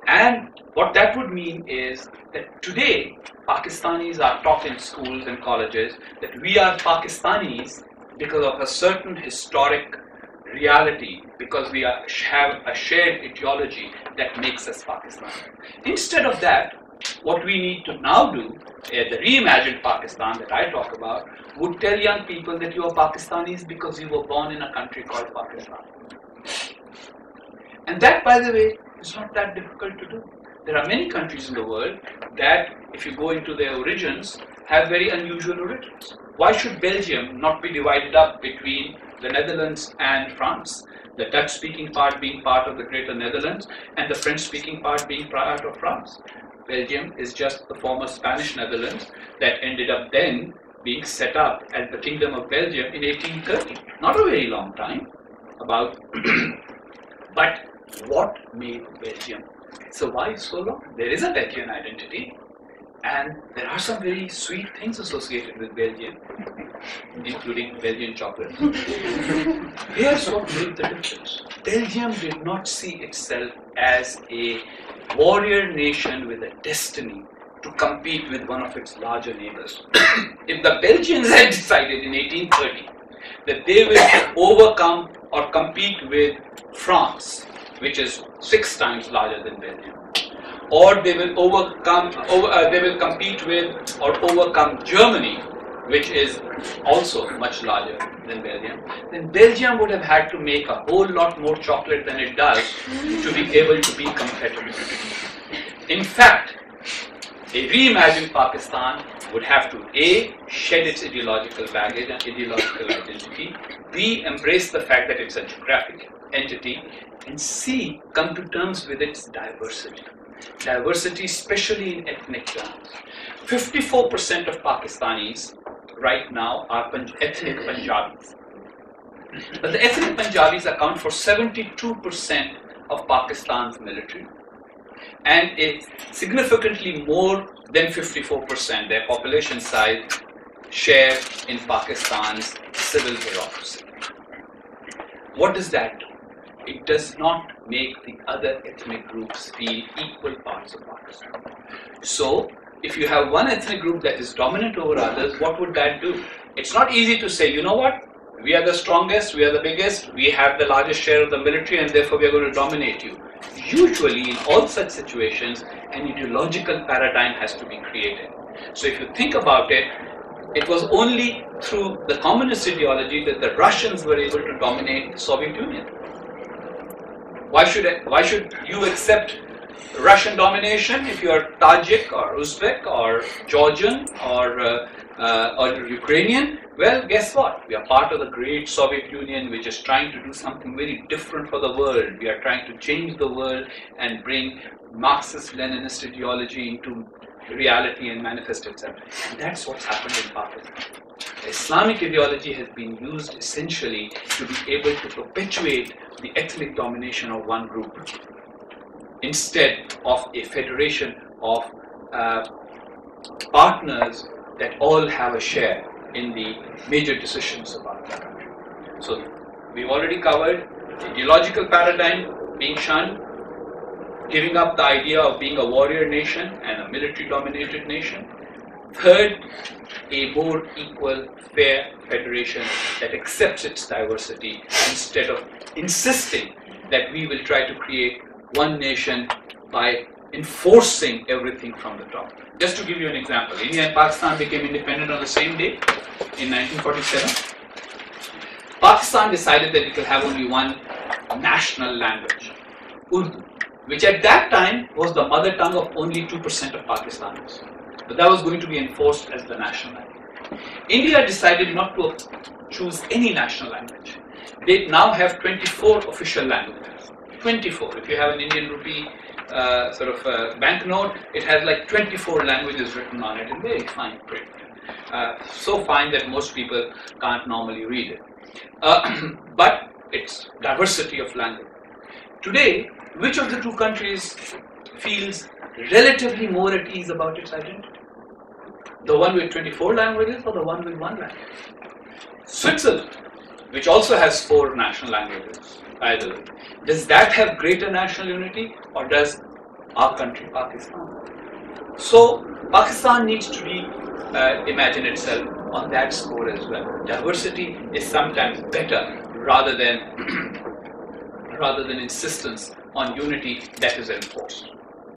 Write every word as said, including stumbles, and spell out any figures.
And what that would mean is that today Pakistanis are taught in schools and colleges that we are Pakistanis because of a certain historic reality, because we are, have a shared ideology that makes us Pakistani. Instead of that, what we need to now do, uh, the reimagined Pakistan that I talk about, would tell young people that you are Pakistanis because you were born in a country called Pakistan. And that, by the way, is not that difficult to do. There are many countries in the world that, if you go into their origins, have very unusual origins. Why should Belgium not be divided up between the Netherlands and France? The Dutch-speaking part being part of the Greater Netherlands and the French-speaking part being part of France. Belgium is just the former Spanish Netherlands that ended up then being set up as the Kingdom of Belgium in eighteen thirty. Not a very long time, about. But what made Belgium survive so long? There is a Belgian identity, and there are some very sweet things associated with Belgium, including Belgian chocolate. Here's what made the difference. Belgium did not see itself as a warrior nation with a destiny to compete with one of its larger neighbors. If the Belgians had decided in eighteen thirty that they will overcome or compete with France, which is six times larger than Belgium, or they will overcome, over, uh, they will compete with or overcome Germany, which is also much larger than Belgium, then Belgium would have had to make a whole lot more chocolate than it does to be able to be competitive. In fact, a reimagined Pakistan would have to A, shed its ideological baggage and ideological identity, B, embrace the fact that it's a geographic entity, and C, come to terms with its diversity. Diversity, especially in ethnic terms. fifty-four percent of Pakistanis right now are ethnic Punjabis. But the ethnic Punjabis account for seventy-two percent of Pakistan's military, and a significantly more than fifty-four percent, their population size, share in Pakistan's civil bureaucracy. What does that do? It does not make the other ethnic groups feel equal parts of Pakistan. So, if you have one ethnic group that is dominant over others, what would that do? It's not easy to say, you know what, we are the strongest, we are the biggest, we have the largest share of the military, and therefore we are going to dominate you. Usually, in all such situations, an ideological paradigm has to be created. So if you think about it, it was only through the communist ideology that the Russians were able to dominate the Soviet Union. Why should, why should you accept Russian domination if you are Tajik or Uzbek or Georgian or, uh, uh, or Ukrainian? Well, guess what? We are part of the great Soviet Union, which is trying to do something very different for the world. We are trying to change the world and bring Marxist-Leninist ideology into reality and manifest itself. And that's what's happened in Pakistan. Islamic ideology has been used essentially to be able to perpetuate the ethnic domination of one group instead of a federation of uh, partners that all have a share in the major decisions about the country. So we've already covered ideological paradigm being shunned, giving up the idea of being a warrior nation and a military-dominated nation. Third, a more equal, fair federation that accepts its diversity instead of insisting that we will try to create one nation by enforcing everything from the top. Just to give you an example, India and Pakistan became independent on the same day in nineteen forty-seven. Pakistan decided that it will have only one national language, Urdu, which at that time was the mother tongue of only two percent of Pakistanis. But that was going to be enforced as the national language. India decided not to choose any national language. They now have twenty-four official languages. twenty-four. If you have an Indian rupee uh, sort of uh, banknote, it has like twenty-four languages written on it in very fine print. Uh, so fine that most people can't normally read it. Uh, but it's diversity of language. Today, which of the two countries feels relatively more at ease about its identity? The one with twenty-four languages or the one with one language? Switzerland, which also has four national languages, either. Does that have greater national unity, or does our country, Pakistan. So Pakistan needs to be uh, imagine itself on that score as well. Diversity is sometimes better rather than rather than insistence on unity that is enforced.